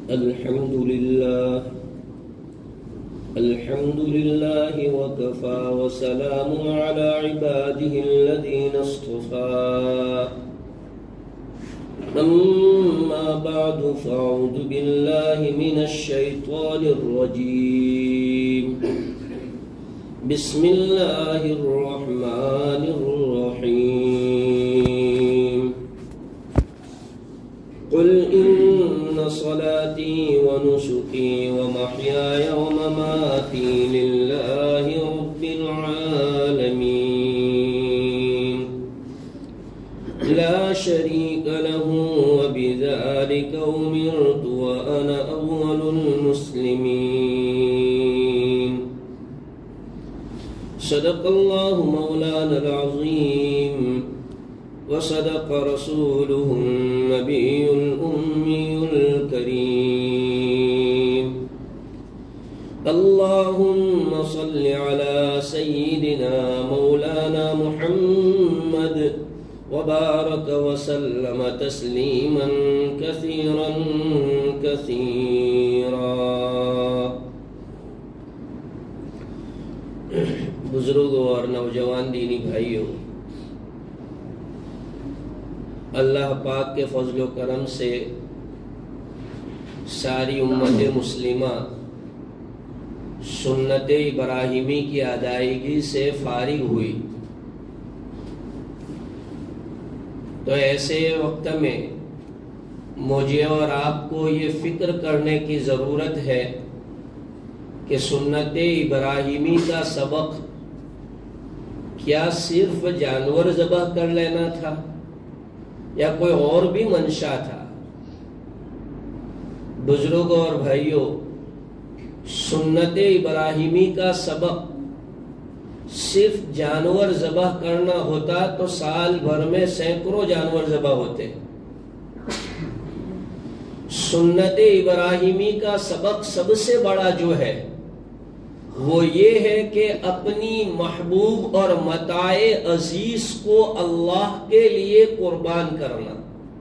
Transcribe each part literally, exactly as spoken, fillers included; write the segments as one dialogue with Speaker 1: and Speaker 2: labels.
Speaker 1: الحمد لله الحمد لله وكفى وسلام على عباده الذين اصطفى أما بعد فأعوذ بالله من الشيطان الرجيم بسم الله الرحمن الرحيم قل إن صلاتي ونسكي ومحياي ومماتي لله رب العالمين لا شريك له وبذلك أمرت وأنا أول المسلمين صدق الله مولانا العظيم وصدق رسوله النبي الأمي الكريم اللهم صل على سيدنا مولانا محمد وبارك وسلم تسليما كثيرا كثيرا. بزرگوں اور نوجوان دینی بھائیوں، اللہ پاک کے فضل و کرم سے ساری امت مسلمہ سنت ابراہیمی کی ادائیگی سے فارغ ہوئی، تو ایسے وقت میں مجھے اور آپ کو یہ فکر کرنے کی ضرورت ہے کہ سنت ابراہیمی کا سبق کیا صرف جانور ذبح کر لینا تھا یا کوئی اور بھی منشا تھا؟ بزرگوں اور بھائیوں، سنت ابراہیمی کا سبق صرف جانور ذبح کرنا ہوتا تو سال بھر میں سینکڑوں جانور ذبح ہوتے. سنت ابراہیمی کا سبق سب سے بڑا جو ہے وہ یہ ہے کہ اپنی محبوب اور متاع عزیز کو اللہ کے لیے قربان کرنا.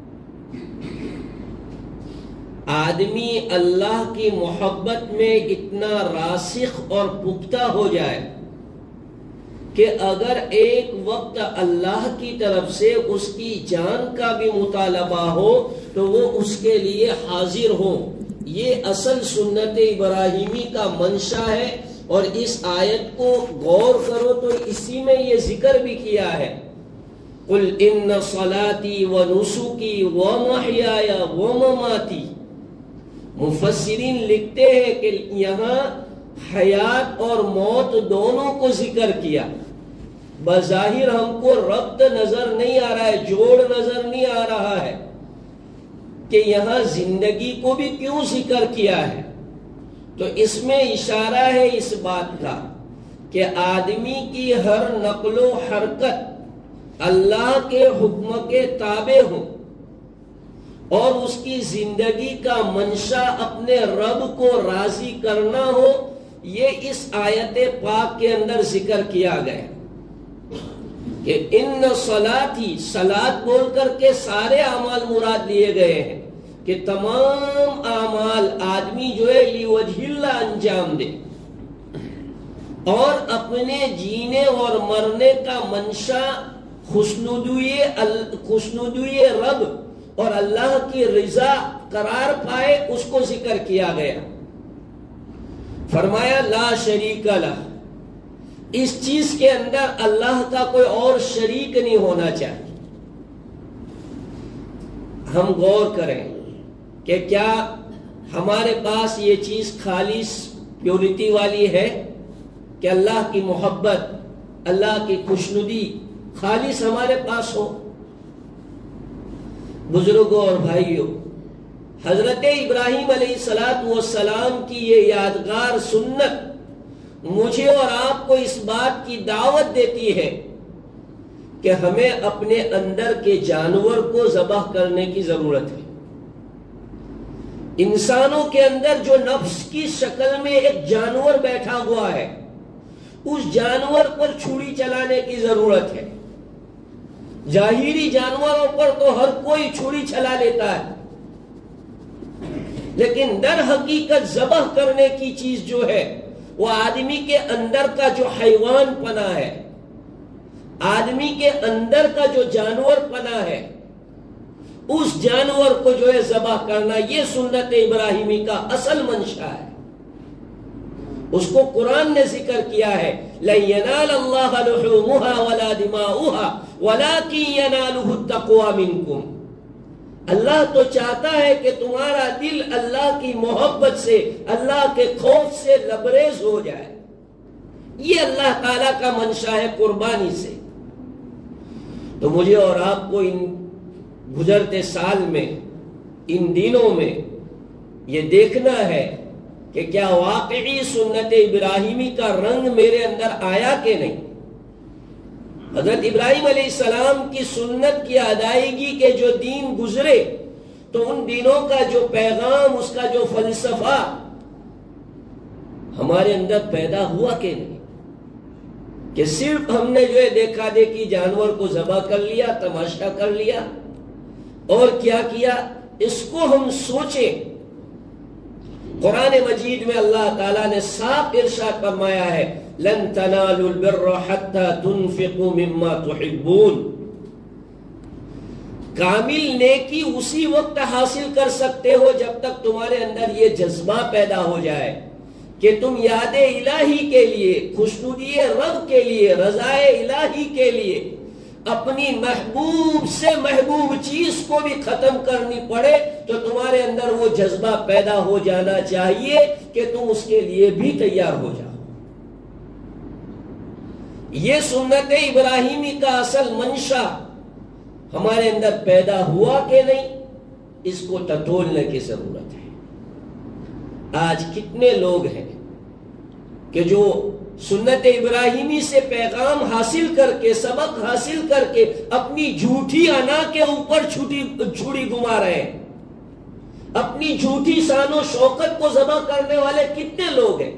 Speaker 1: آدمی اللہ کی محبت میں اتنا راسخ اور پختہ ہو جائے کہ اگر ایک وقت اللہ کی طرف سے اس کی جان کا بھی مطالبہ ہو تو وہ اس کے لیے حاضر ہو. یہ اصل سنت ابراہیمی کا منشا ہے، اور اس آیت کو غور کرو تو اسی میں یہ ذکر بھی کیا ہے، قل ان صلاتی ونسکی ومحیای ومماتی. مفسرین لکھتے ہیں کہ یہاں حیات اور موت دونوں کو ذکر کیا. بظاہر ہم کو ربط نظر نہیں آ رہا ہے، جوڑ نظر نہیں آ رہا ہے کہ یہاں زندگی کو بھی کیوں ذکر کیا ہے. تو اس میں اشارہ ہے اس بات کا کہ آدمی کی ہر نقل و حرکت اللہ کے حکم کے تابع ہو اور اس کی زندگی کا منشا اپنے رب کو راضی کرنا ہو. یہ اس آیت پاک کے اندر ذکر کیا گیا کہ ان صلاتی، صلات بول کر کے سارے اعمال مراد لیے گئے ہیں کہ تمام اعمال آدمی جو ہے لیوجہ اللہ انجام دے، اور اپنے جینے اور مرنے کا منشا خوشنودی رب اور اللہ کی رضا قرار پائے، اس کو ذکر کیا گیا. فرمایا لا شریک لہ، اس چیز کے اندر اللہ کا کوئی اور شریک نہیں ہونا چاہیے. ہم غور کریں کہ کیا ہمارے پاس یہ چیز خالص پیورٹی والی ہے کہ اللہ کی محبت، اللہ کی خوشنودی خالص ہمارے پاس ہو؟ بزرگوں اور بھائیوں، حضرت ابراہیم علیہ السلام کی یہ یادگار سنت مجھے اور آپ کو اس بات کی دعوت دیتی ہے کہ ہمیں اپنے اندر کے جانور کو ذبح کرنے کی ضرورت ہے. انسانوں کے اندر جو نفس کی شکل میں ایک جانور بیٹھا ہوا ہے، اس جانور پر چھری چلانے کی ضرورت ہے. ظاہری جانوروں پر تو ہر کوئی چھری چلا لیتا ہے، لیکن در حقیقت ذبح کرنے کی چیز جو ہے وہ آدمی کے اندر کا جو حیوان پنا ہے، آدمی کے اندر کا جو جانور پنا ہے، اس جانور کو جو ہے ذبح کرنا، یہ سنت ابراہیمی کا اصل منشا ہے۔ اس کو قرآن نے ذکر کیا ہے، لَن يَنَالَ اللَّهَ لُحُومُهَا وَلَا دِمَاؤُهَا وَلَكِن يَنَالُهُ التَّقْوَى مِنكُمْ۔ اللہ تو چاہتا ہے کہ تمہارا دل اللہ کی محبت سے، اللہ کے خوف سے لبریز ہو جائے۔ یہ اللہ تعالیٰ کا منشا ہے قربانی سے۔ تو مجھے اور آپ کو ان گزرتے سال میں، ان دنوں میں یہ دیکھنا ہے کہ کیا واقعی سنت ابراہیمی کا رنگ میرے اندر آیا کہ نہیں۔ حضرت ابراہیم علیہ السلام کی سنت کی ادائیگی کے جو دین گزرے تو ان دینوں کا جو پیغام، اس کا جو فلسفہ ہمارے اندر پیدا ہوا کہ نہیں، کہ صرف ہم نے جو ہے دیکھا دیکھی جانور کو ذبح کر لیا، تماشا کر لیا، اور کیا کیا اس کو ہم سوچیں۔ قرآن مجید میں اللہ تعالیٰ نے صاف ارشاد فرمایا ہے، لن تنالوا البر حتى تنفقوا مما تحبون۔ کامل نیکی اسی وقت حاصل کر سکتے ہو جب تک تمہارے اندر یہ جذبہ پیدا ہو جائے کہ تم یاد الہی کے لیے، خوشنودی رب کے لیے، رضائے الہی کے لیے اپنی محبوب سے محبوب چیز کو بھی ختم کرنی پڑے تو تمہارے اندر وہ جذبہ پیدا ہو جانا چاہیے کہ تم اس کے لیے بھی تیار ہو جاؤ۔ یہ سنت ابراہیمی کا اصل منشا ہمارے اندر پیدا ہوا کہ نہیں، اس کو ٹٹولنے کی ضرورت ہے۔ آج کتنے لوگ ہیں کہ جو سنت ابراہیمی سے پیغام حاصل کر کے، سبق حاصل کر کے اپنی جھوٹی انا کے اوپر چھری گھما رہے ہیں، اپنی جھوٹی شان و شوکت کو ذبح کرنے والے کتنے لوگ ہیں،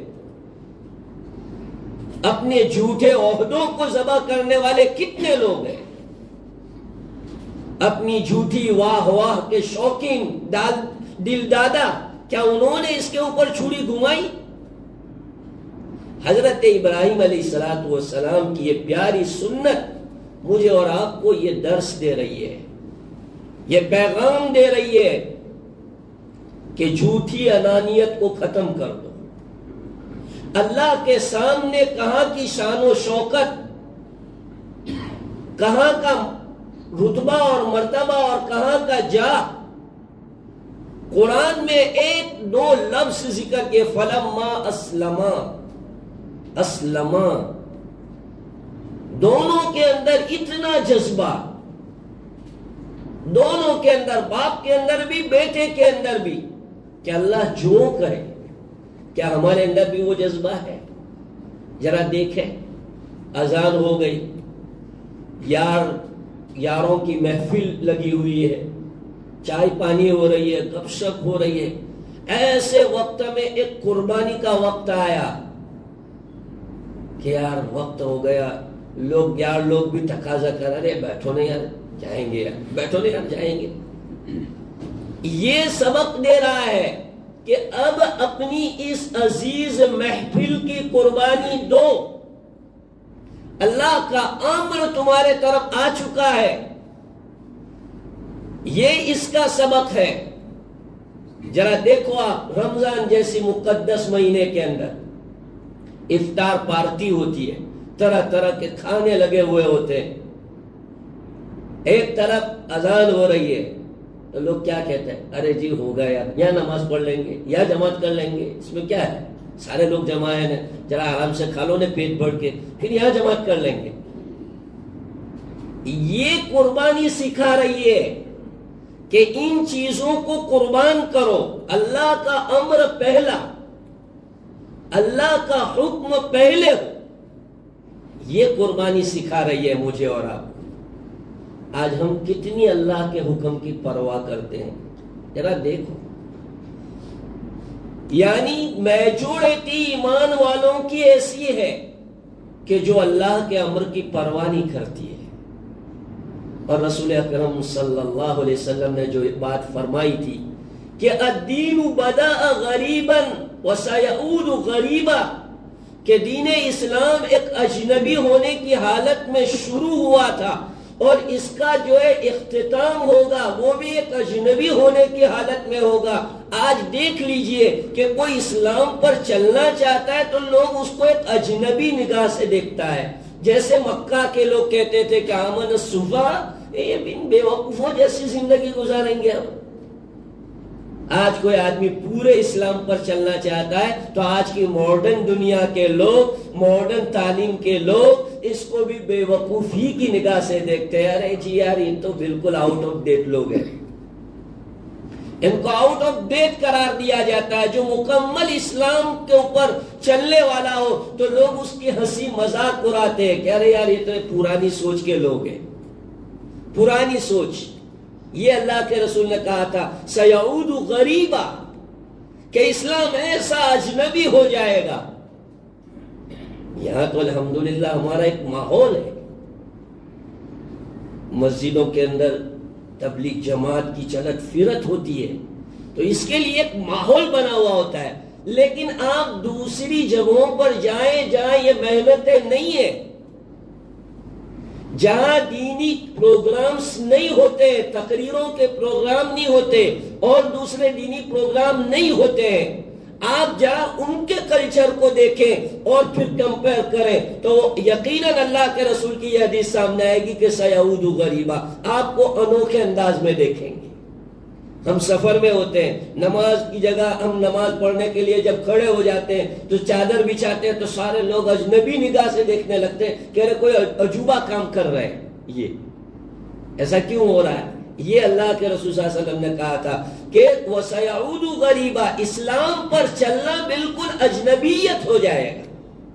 Speaker 1: اپنے جھوٹے عہدوں کو ذبح کرنے والے کتنے لوگ ہیں، اپنی جھوٹی واہ واہ کے شوقین دل دادا، کیا انہوں نے اس کے اوپر چھری گھمائی؟ حضرت ابراہیم علیہ السلام کی یہ پیاری سنت مجھے اور آپ کو یہ درس دے رہی ہے، یہ پیغام دے رہی ہے کہ جھوٹی انانیت کو ختم کر دو۔ اللہ کے سامنے کہاں کی شان و شوکت، کہاں کا رتبہ اور مرتبہ اور کہاں کا جاہ، قرآن میں ایک دو لفظ ذکر کے، فلما اسلما، اسلما، دونوں کے اندر اتنا جذبہ، دونوں کے اندر، باپ کے اندر بھی بیٹے کے اندر بھی، کہ اللہ جو کرے، کیا ہمارے اندر بھی وہ جذبہ ہے؟ ذرا دیکھیں، اذان ہو گئی، یار یاروں کی محفل لگی ہوئی ہے، چائے پانی ہو رہی ہے، گپ شپ ہو رہی ہے، ایسے وقت میں ایک قربانی کا وقت آیا کہ یار وقت ہو گیا، لوگ یار لوگ بھی تقاضا کر رہے، بیٹھو نہیں یار جائیں گے، یار بیٹھو نہیں یار جائیں گے۔ یہ سبق دے رہا ہے کہ اب اپنی اس عزیز محفل کی قربانی دو، اللہ کا امر تمہارے طرف آ چکا ہے، یہ اس کا سبق ہے۔ ذرا دیکھو آپ، رمضان جیسی مقدس مہینے کے اندر افطار پارٹی ہوتی ہے، طرح طرح کے کھانے لگے ہوئے ہوتے ہیں، ایک طرف اذان ہو رہی ہے تو لوگ کیا کہتے ہیں، ارے جی ہوگا یار، یا نماز پڑھ لیں گے یا جماعت کر لیں گے، اس میں کیا ہے، سارے لوگ جمع ہیں، ذرا آرام سے کھا لو نے پیٹ بھر کے، پھر یہاں جماعت کر لیں گے۔ یہ قربانی سکھا رہی ہے کہ ان چیزوں کو قربان کرو، اللہ کا امر پہلا، اللہ کا حکم پہلے ہو، یہ قربانی سکھا رہی ہے مجھے اور آپ۔ آج ہم کتنی اللہ کے حکم کی پرواہ کرتے ہیں، ذرا دیکھو، یعنی میجورٹی ایمان والوں کی ایسی ہے کہ جو اللہ کے امر کی پرواہ نہیں کرتی ہے۔ اور رسول اکرم صلی اللہ علیہ وسلم نے جو بات فرمائی تھی کہ الدین بدأ غریبا وسیعود غریبا، کہ دین اسلام ایک اجنبی ہونے کی حالت میں شروع ہوا تھا اور اس کا جو ہے اختتام ہوگا وہ بھی ایک اجنبی ہونے کی حالت میں ہوگا۔ آج دیکھ لیجئے کہ کوئی اسلام پر چلنا چاہتا ہے تو لوگ اس کو ایک اجنبی نگاہ سے دیکھتا ہے، جیسے مکہ کے لوگ کہتے تھے کہ آمن الصفا، یہ بن بے وقوفوں جیسی زندگی گزاریں گے ہم۔ آج کوئی آدمی پورے اسلام پر چلنا چاہتا ہے تو آج کی ماڈرن دنیا کے لوگ، ماڈرن تعلیم کے لوگ اس کو بھی بے وقوفی کی نگاہ سے دیکھتے ہیں، ارے جی یار یہ تو بالکل آؤٹ آف ڈیٹ لوگ ہیں، ان کو آؤٹ آف ڈیٹ قرار دیا جاتا ہے۔ جو مکمل اسلام کے اوپر چلنے والا ہو تو لوگ اس کی ہنسی مذاق اڑاتے ہیں کہ ارے یار یہ تو پرانی سوچ کے لوگ ہیں، پرانی سوچ۔ یہ اللہ کے رسول نے کہا تھا سیعود غریبا، کہ اسلام ایسا اجنبی ہو جائے گا۔ یہاں تو الحمدللہ ہمارا ایک ماحول ہے، مسجدوں کے اندر تبلیغ جماعت کی چلت فرت ہوتی ہے تو اس کے لیے ایک ماحول بنا ہوا ہوتا ہے، لیکن آپ دوسری جگہوں پر جائیں جہاں یہ محنتیں نہیں ہیں، جہاں دینی پروگرامز نہیں ہوتے، تقریروں کے پروگرام نہیں ہوتے اور دوسرے دینی پروگرام نہیں ہوتے ہیں، آپ جہاں ان کے کلچر کو دیکھیں اور پھر کمپیر کریں تو یقیناً اللہ کے رسول کی یہ حدیث سامنے آئے گی کہ سیعود غریبا، آپ کو انوکھے انداز میں دیکھیں گے۔ ہم سفر میں ہوتے ہیں، نماز کی جگہ ہم نماز پڑھنے کے لیے جب کھڑے ہو جاتے ہیں تو چادر بچھاتے ہیں تو سارے لوگ اجنبی نگاہ سے دیکھنے لگتے ہیں کہ ارے کوئی عجوبہ کام کر رہے ہیں، یہ ایسا کیوں ہو رہا ہے؟ یہ اللہ کے رسول صلی اللہ علیہ وسلم نے کہا تھا کہ وَسَيَعُودُ غَرِيبًا، اسلام پر چلنا بالکل اجنبیت ہو جائے گا۔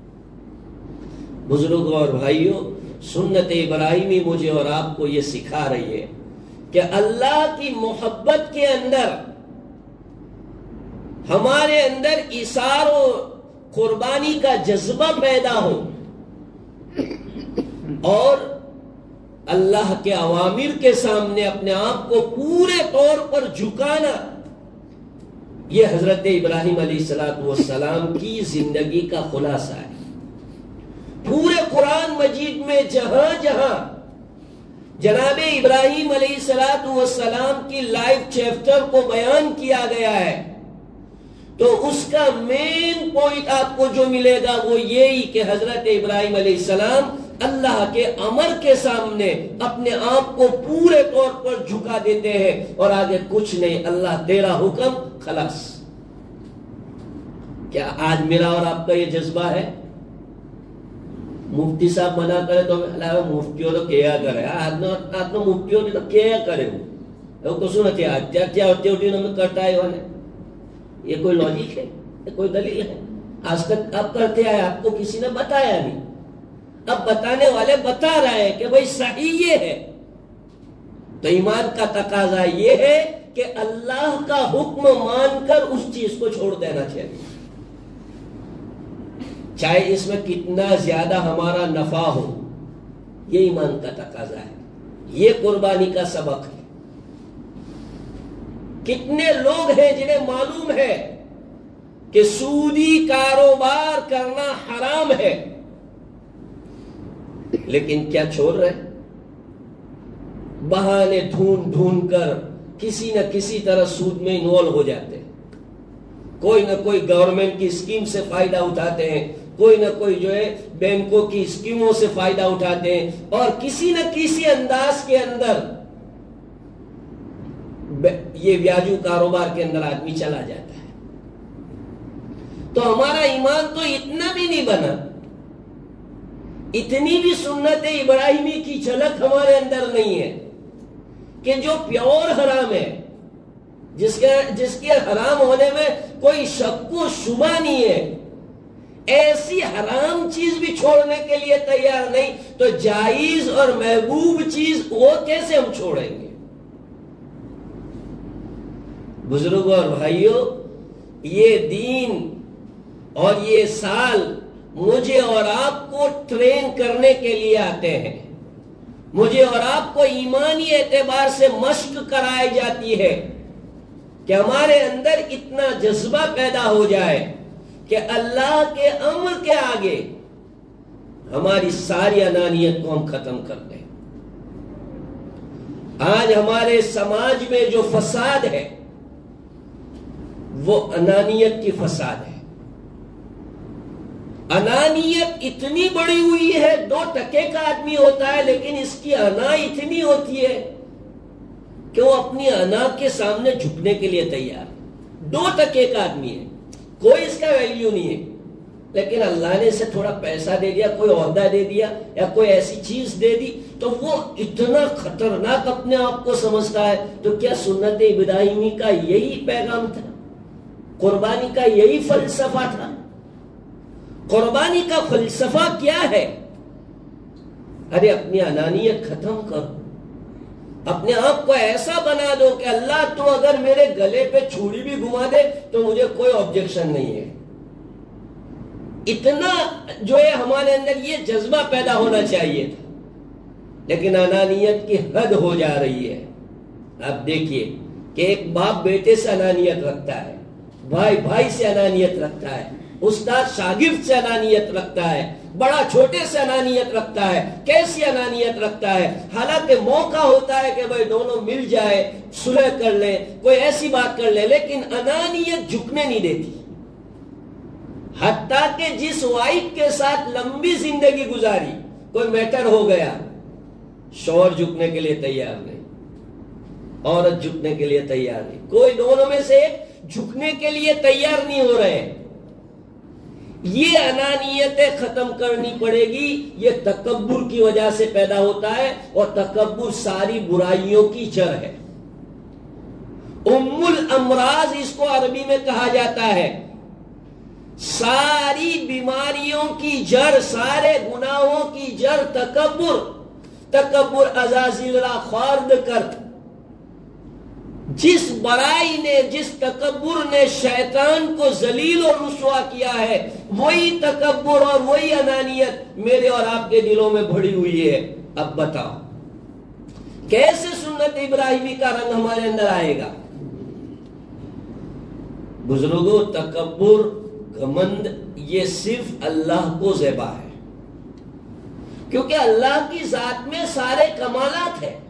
Speaker 1: بزرگوں اور بھائیوں، سنت ابراہیمی مجھے اور آپ کو یہ سکھا رہی ہے کہ اللہ کی محبت کے اندر ہمارے اندر ایثار و قربانی کا جذبہ پیدا ہو اور اللہ کے اوامر کے سامنے اپنے آپ کو پورے طور پر جھکانا، یہ حضرت ابراہیم علیہ السلام کی زندگی کا خلاصہ ہے۔ پورے قرآن مجید میں جہاں جہاں جناب ابراہیم علیہ السلام کی لائف چیپٹر کو بیان کیا گیا ہے تو اس کا مین پوائنٹ آپ کو جو ملے گا وہ یہی کہ حضرت ابراہیم علیہ السلام اللہ کے امر کے سامنے اپنے آپ کو پورے طور پر جھکا دیتے ہیں اور آگے کچھ نہیں، اللہ تیرا حکم خلاص۔ کیا آج میرا اور آپ کا یہ جذبہ ہے؟ مفتی صاحب منع کرے تو مفتیوں تو کیا کرے، آج تو مفتیوں نے تو کیا کرے، وہ کسو نہ کیا کیا ہوتی ہوتی انہوں نے کرتا ہے، یہ کوئی لاجک ہے؟ یہ کوئی دلیل ہے؟ آج تک آپ کرتے آئے، آپ کو کسی نے بتایا نہیں، اب بتانے والے بتا رہے ہیں کہ بھئی صحیح یہ ہے۔ تو ایمان کا تقاضا یہ ہے کہ اللہ کا حکم مان کر اس چیز کو چھوڑ دینا چاہیے، چاہے اس میں کتنا زیادہ ہمارا نفع ہو، یہ ایمان کا تقاضا ہے، یہ قربانی کا سبق ہے۔ کتنے لوگ ہیں جنہیں معلوم ہے کہ سودی کاروبار کرنا حرام ہے لیکن کیا چھوڑ رہے؟ بہانے ڈھونڈ ڈھونڈ کر کسی نہ کسی طرح سود میں انوالو ہو جاتے ہیں، کوئی نہ کوئی گورنمنٹ کی اسکیم سے فائدہ اٹھاتے ہیں، کوئی نہ کوئی جو ہے بینکوں کی اسکیموں سے فائدہ اٹھاتے ہیں اور کسی نہ کسی انداز کے اندر یہ بیاجو کاروبار کے اندر آدمی چلا جاتا ہے۔ تو ہمارا ایمان تو اتنا بھی نہیں بنا، اتنی بھی سنت ابراہیمی کی جھلک ہمارے اندر نہیں ہے کہ جو پیور حرام ہے، جس کے جس کے حرام ہونے میں کوئی شک و شبہ نہیں ہے، ایسی حرام چیز بھی چھوڑنے کے لیے تیار نہیں تو جائز اور محبوب چیز وہ کیسے ہم چھوڑیں گے؟ بزرگوں اور بھائیوں، یہ دین اور یہ سال مجھے اور آپ کو ٹرین کرنے کے لیے آتے ہیں، مجھے اور آپ کو ایمانی اعتبار سے مشق کرائی جاتی ہے کہ ہمارے اندر اتنا جذبہ پیدا ہو جائے کہ اللہ کے امر کے آگے ہماری ساری انانیت کو ہم ختم کر دیں۔ آج ہمارے سماج میں جو فساد ہے وہ انانیت کی فساد ہے۔ انانیت اتنی بڑی ہوئی ہے، دو ٹکے کا آدمی ہوتا ہے لیکن اس کی انا اتنی ہوتی ہے کہ وہ اپنی انا کے سامنے جھکنے کے لیے تیار ہے۔ دو ٹکے کا آدمی ہے، کوئی اس کا ویلیو نہیں ہے، لیکن اللہ نے اسے تھوڑا پیسہ دے دیا، کوئی عہدہ دے دیا یا کوئی ایسی چیز دے دی تو وہ اتنا خطرناک اپنے آپ کو سمجھتا ہے۔ تو کیا سنت ابراہیمی کا یہی پیغام تھا؟ قربانی کا یہی فلسفہ تھا؟ قربانی کا فلسفہ کیا ہے؟ ارے اپنی انانیت ختم کرو، اپنے آپ کو ایسا بنا دو کہ اللہ تو اگر میرے گلے پہ چھری بھی گھما دے تو مجھے کوئی آبجیکشن نہیں ہے۔ اتنا جو ہے ہمارے اندر یہ جذبہ پیدا ہونا چاہیے تھا، لیکن انانیت کی حد ہو جا رہی ہے۔ اب دیکھیے کہ ایک باپ بیٹے سے انانیت رکھتا ہے، بھائی بھائی سے انانیت رکھتا ہے، استاد شاگرد سے انانیت رکھتا ہے، بڑا چھوٹے سے انانیت رکھتا ہے۔ کیسی انانیت رکھتا ہے؟ حالانکہ موقع ہوتا ہے کہ بھائی دونوں مل جائے، صلح کر لیں، کوئی ایسی بات کر لیں، لیکن انانیت جھکنے نہیں دیتی۔ حتیٰ کہ جس وائف کے ساتھ لمبی زندگی گزاری، کوئی میٹر ہو گیا، شوہر جھکنے کے لیے تیار نہیں، عورت جھکنے کے لیے تیار نہیں، کوئی دونوں میں سے جھکنے کے لیے تیار نہیں ہو رہے۔ یہ انانیتیں ختم کرنی پڑے گی۔ یہ تکبر کی وجہ سے پیدا ہوتا ہے، اور تکبر ساری برائیوں کی جڑ ہے۔ ام الامراض اس کو عربی میں کہا جاتا ہے۔ ساری بیماریوں کی جڑ، سارے گناہوں کی جڑ تکبر۔ تکبر عزازیل را خارد کر۔ جس برائی نے، جس تکبر نے شیطان کو ذلیل اور رسوا کیا ہے، وہی تکبر اور وہی انانیت میرے اور آپ کے دلوں میں بھری ہوئی ہے۔ اب بتاؤ کیسے سنت ابراہیمی کا رنگ ہمارے اندر آئے گا؟ بزرگوں، تکبر، گھمنڈ یہ صرف اللہ کو زیبا ہے، کیونکہ اللہ کی ذات میں سارے کمالات ہیں۔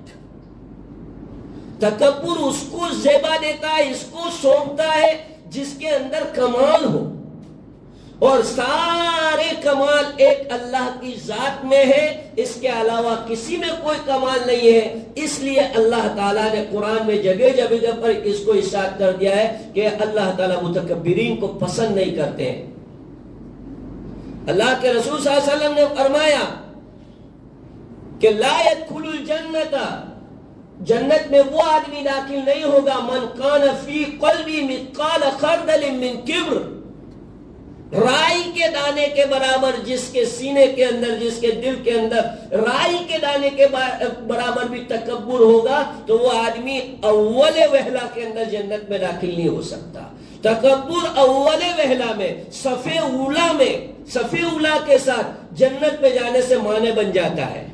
Speaker 1: تکبر اس کو زیبا دیتا ہے، اس کو سونپتا ہے جس کے اندر کمال ہو، اور سارے کمال ایک اللہ کی ذات میں ہے، اس کے علاوہ کسی میں کوئی کمال نہیں ہے۔ اس لیے اللہ تعالیٰ نے قرآن میں جگہ جگہ پر اس کو ارشاد کر دیا ہے کہ اللہ تعالیٰ متکبرین کو پسند نہیں کرتے ہیں۔ اللہ کے رسول صلی اللہ علیہ وسلم نے فرمایا کہ لا يدخل الجنت، جنت میں وہ آدمی داخل نہیں ہوگا من کان فی قلبی مثقال خردل من کبر، رائی کے دانے کے برابر جس کے سینے کے اندر، جس کے دل کے اندر رائی کے دانے کے برابر بھی تکبر ہوگا تو وہ آدمی اول وہلہ کے اندر جنت میں داخل نہیں ہو سکتا۔ تکبر اول وہلہ میں، صف اولا میں، صف اولا کے ساتھ جنت میں جانے سے معنی بن جاتا ہے۔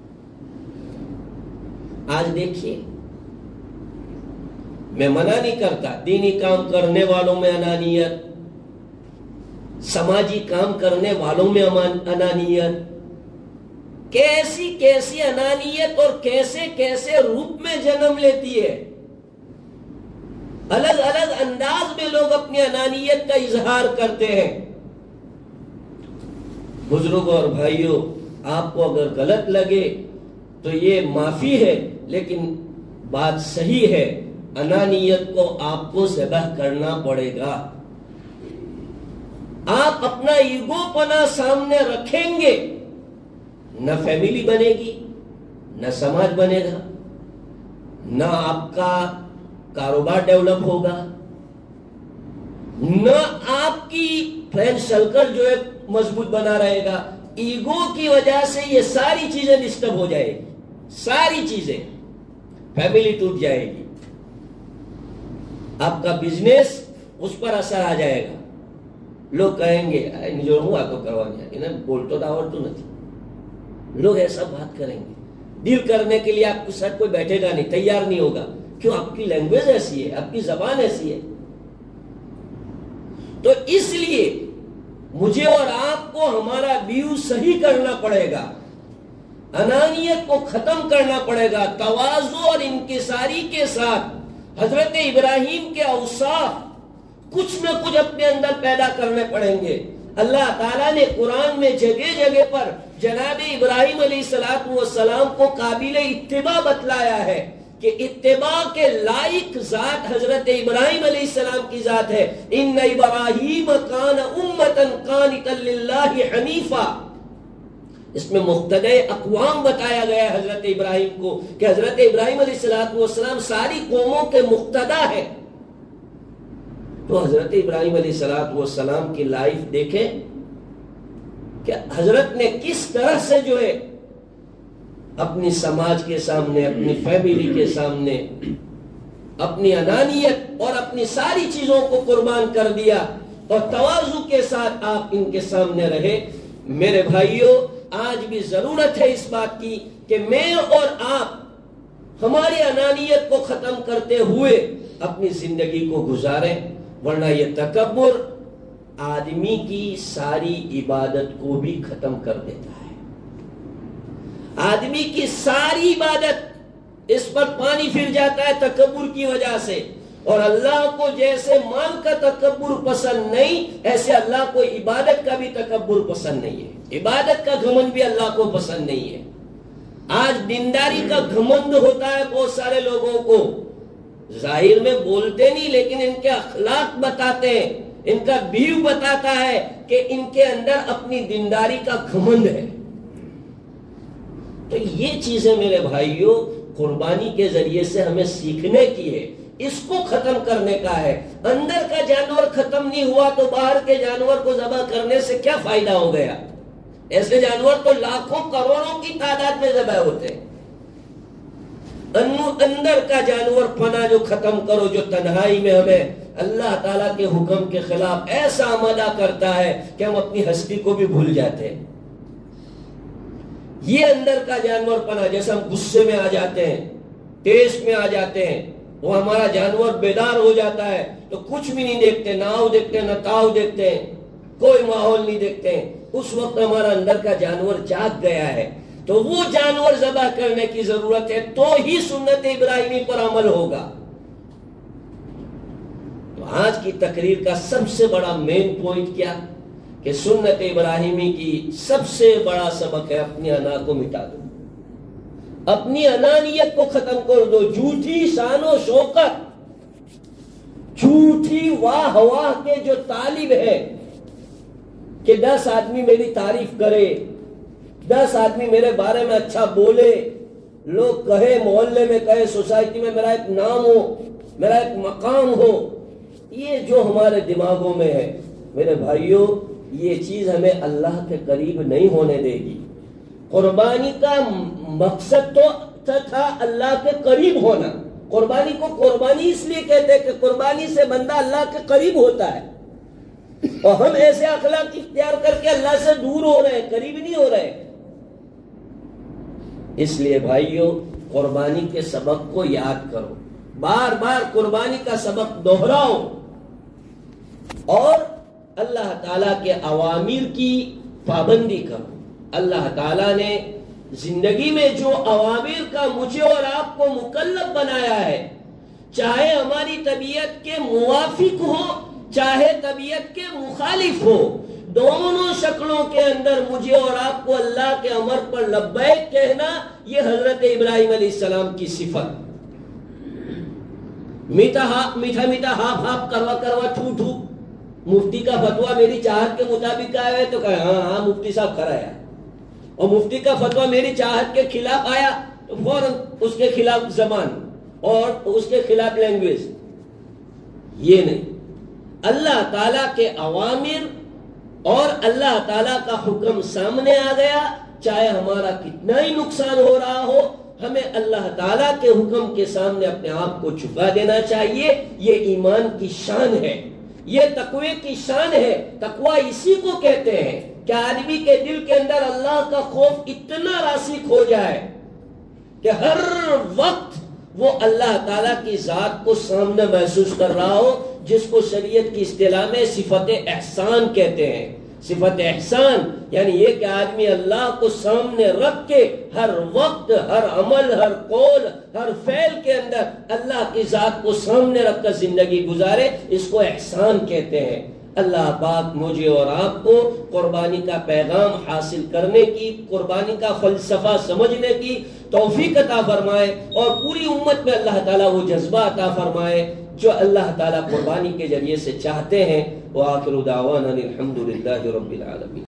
Speaker 1: آج دیکھیے، میں منع نہیں کرتا دینی کام کرنے والوں میں انانیت، سماجی کام کرنے والوں میں انانیت، کیسی کیسی انانیت اور کیسے کیسے روپ میں جنم لیتی ہے۔ الگ الگ انداز میں لوگ اپنی انانیت کا اظہار کرتے ہیں۔ بزرگوں اور بھائیوں، آپ کو اگر غلط لگے تو یہ معافی ہے، لیکن بات صحیح ہے، انانیت کو آپ کو ذبح کرنا پڑے گا۔ آپ اپنا ایگو پنا سامنے رکھیں گے، نہ فیملی بنے گی، نہ سماج بنے گا، نہ آپ کا کاروبار ڈیولپ ہوگا، نہ آپ کی فرینڈ سرکل جو ہے مضبوط بنا رہے گا۔ ایگو کی وجہ سے یہ ساری چیزیں ڈسٹرب ہو جائے گی، ساری چیزیں، فیملی ٹوٹ جائے گی، آپ کا بزنس اس پر اثر آ جائے گا۔ لوگ کہیں گے جو ہوا تو کروانے بول تو داور تو نہیں، لوگ ایسا بات کریں گے۔ ڈیل کرنے کے لیے آپ کے ساتھ کوئی بیٹھے گا نہیں، تیار نہیں ہوگا، کیوں؟ آپ کی لینگویج ایسی ہے، آپ کی زبان ایسی ہے. تو اس لیے مجھے اور آپ کو ہمارا ویو صحیح کرنا پڑے گا، انانیت کو ختم کرنا پڑے گا، تواضع اور انکساری کے ساتھ حضرت ابراہیم کے اوصاف کچھ نہ کچھ اپنے اندر پیدا کرنے پڑیں گے. اللہ تعالیٰ نے قرآن میں جگہ جگہ پر جناب ابراہیم علیہ السلام کو قابل اتباع بتلایا ہے کہ اتباع کے لائق ذات حضرت ابراہیم علیہ السلام کی ذات ہے. ان ابراہیم کان امۃ قانتا للہ حنیفا. اس میں مقتدی اقوام بتایا گیا ہے حضرت ابراہیم کو کہ حضرت ابراہیم علیہ السلام ساری قوموں کے مقتدا ہے. تو حضرت ابراہیم علیہ السلام کی لائف دیکھیں کہ حضرت نے کس طرح سے جو ہے اپنی سماج کے سامنے، اپنی فیملی کے سامنے اپنی انانیت اور اپنی ساری چیزوں کو قربان کر دیا اور تواضع کے ساتھ آپ ان کے سامنے رہے. میرے بھائیوں، آج بھی ضرورت ہے اس بات کی کہ میں اور آپ ہماری انانیت کو ختم کرتے ہوئے اپنی زندگی کو گزاریں، ورنہ یہ تکبر آدمی کی ساری عبادت کو بھی ختم کر دیتا ہے. آدمی کی ساری عبادت اس پر پانی پھر جاتا ہے تکبر کی وجہ سے. اور اللہ کو جیسے مال کا تکبر پسند نہیں، ایسے اللہ کو عبادت کا بھی تکبر پسند نہیں ہے. عبادت کا گھمنڈ بھی اللہ کو پسند نہیں ہے. آج دینداری کا گھمنڈ ہوتا ہے بہت سارے لوگوں کو، ظاہر میں بولتے نہیں لیکن ان کے اخلاق بتاتے ہیں، ان کا ویو بتاتا ہے کہ ان کے اندر اپنی دینداری کا گھمنڈ ہے. تو یہ چیزیں میرے بھائیوں قربانی کے ذریعے سے ہمیں سیکھنے کی ہے، اس کو ختم کرنے کا ہے. اندر کا جانور ختم نہیں ہوا تو باہر کے جانور کو ذبح کرنے سے کیا فائدہ ہو گیا؟ ایسے جانور تو لاکھوں کروڑوں کی تعداد میں ذبح ہوتے ہیں. اندر کا جانور پنا جو ختم کرو، جو تنہائی میں ہمیں اللہ تعالیٰ کے حکم کے خلاف ایسا آمادہ کرتا ہے کہ ہم اپنی ہستی کو بھی بھول جاتے ہیں. یہ اندر کا جانور پنا، جیسے ہم غصے میں آ جاتے ہیں، ٹیسٹ میں آ جاتے ہیں، وہ ہمارا جانور بیدار ہو جاتا ہے تو کچھ بھی نہیں دیکھتے، نہ آؤ دیکھتے ہیں، نہ تاؤ دیکھتے ہیں، کوئی ماحول نہیں دیکھتے ہیں. اس وقت ہمارا اندر کا جانور جاگ گیا ہے تو وہ جانور ذبح کرنے کی ضرورت ہے، تو ہی سنت ابراہیمی پر عمل ہوگا. تو آج کی تقریر کا سب سے بڑا مین پوائنٹ کیا کہ سنت ابراہیمی کی سب سے بڑا سبق ہے اپنی انا کو مٹا دو، اپنی انانیت کو ختم کر دو. جھوٹی شان و شوکت، جھوٹی واہ واہ کے جو طالب ہے کہ دس آدمی میری تعریف کرے، دس آدمی میرے بارے میں اچھا بولے، لوگ کہے، محلے میں کہے، سوسائٹی میں میرا ایک نام ہو، میرا ایک مقام ہو، یہ جو ہمارے دماغوں میں ہے میرے بھائیوں، یہ چیز ہمیں اللہ کے قریب نہیں ہونے دے گی. قربانی کا مقصد تو تھا اللہ کے قریب ہونا. قربانی کو قربانی اس لیے کہتے ہیں کہ قربانی سے بندہ اللہ کے قریب ہوتا ہے، اور ہم ایسے اخلاق اختیار کر کے اللہ سے دور ہو رہے ہیں، قریب نہیں ہو رہے. اس لیے بھائیوں قربانی کے سبق کو یاد کرو، بار بار قربانی کا سبق دوہراؤ، اور اللہ تعالیٰ کے اوامر کی پابندی کرو. اللہ تعالیٰ نے زندگی میں جو اوامر کا مجھے اور آپ کو مکلف بنایا ہے، چاہے ہماری طبیعت کے موافق ہو چاہے طبیعت کے مخالف ہو، دونوں شکلوں کے اندر مجھے اور آپ کو اللہ کے امر پر لبیک کہنا، یہ حضرت ابراہیم علیہ السلام کی صفت. میٹھا میٹھا میٹھا ہاپ ہاپ کروا کروا ٹھو ٹھو، مفتی کا فتویٰ میری چاہت کے مطابق آیا ہے تو کہا ہاں ہاں مفتی صاحب کھڑا ہے، اور مفتی کا فتویٰ میری چاہت کے خلاف آیا تو فوراً اس کے خلاف زبان اور اس کے خلاف لینگویج. یہ نہیں، اللہ تعالیٰ کے اوامر اور اللہ تعالیٰ کا حکم سامنے آ گیا، چاہے ہمارا کتنا ہی نقصان ہو رہا ہو، ہمیں اللہ تعالیٰ کے حکم کے سامنے اپنے آپ کو جھکا دینا چاہیے. یہ ایمان کی شان ہے، یہ تقوی کی شان ہے. تقوی اسی کو کہتے ہیں کہ آدمی کے دل کے اندر اللہ کا خوف اتنا راسخ ہو جائے کہ ہر وقت وہ اللہ تعالیٰ کی ذات کو سامنے محسوس کر رہا ہو، جس کو شریعت کی اصطلاح میں صفت احسان کہتے ہیں۔ صفت احسان یعنی یہ کہ آدمی اللہ کو سامنے رکھ کے ہر وقت، ہر عمل، ہر قول، ہر فعل کے اندر اللہ کی ذات کو سامنے رکھ کر زندگی گزارے، اس کو احسان کہتے ہیں۔ اللہ پاک مجھے اور آپ کو قربانی کا پیغام حاصل کرنے کی، قربانی کا فلسفہ سمجھنے کی توفیق عطا فرمائے، اور پوری امت میں اللہ تعالیٰ وہ جذبہ عطا فرمائے جو اللہ تعالیٰ قربانی کے ذریعے سے چاہتے ہیں۔ وآخر دعوانا الحمد للہ رب العالمین۔